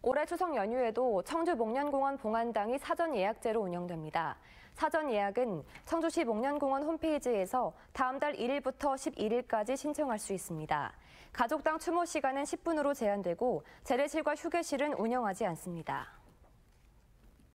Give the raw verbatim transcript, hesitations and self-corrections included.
올해 추석 연휴에도 청주 목련공원 봉안당이 사전 예약제로 운영됩니다. 사전 예약은 청주시 목련공원 홈페이지에서 다음 달 일 일부터 십일 일까지 신청할 수 있습니다. 가족당 추모 시간은 십 분으로 제한되고 재래실과 휴게실은 운영하지 않습니다.